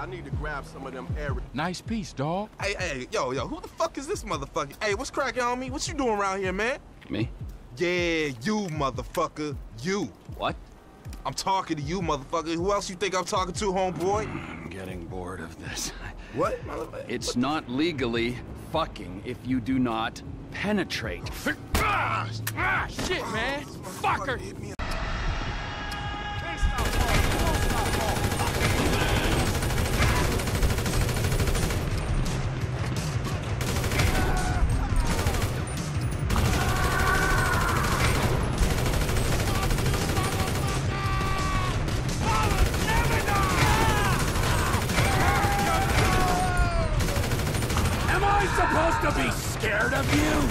I need to grab some of them areas. Nice piece, dog. Hey, yo, who the fuck is this motherfucker? Hey, what's cracking on me? What you doing around here, man? Me? Yeah, you, motherfucker. You. What? I'm talking to you, motherfucker. Who else you think I'm talking to, homeboy? I'm getting bored of this. What, motherfucker? It's not legally fucking if you do not penetrate. Shit, man. Fucker. Hit me. Am I supposed to be scared of you?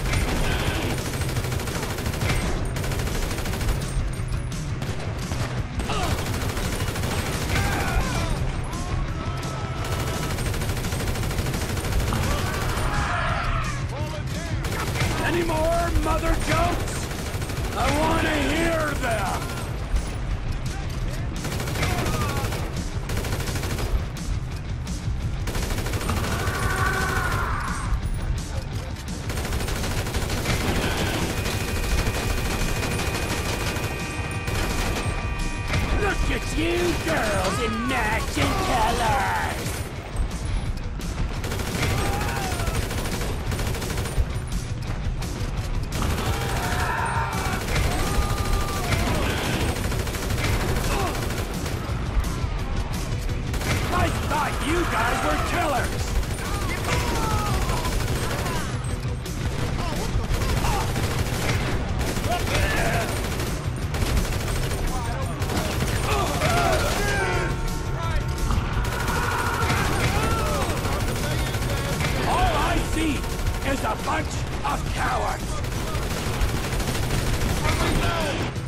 Any more mother jokes? I want to hear them! Look at you girls in matching colors! I thought you guys were killers! All I see is a bunch of cowards!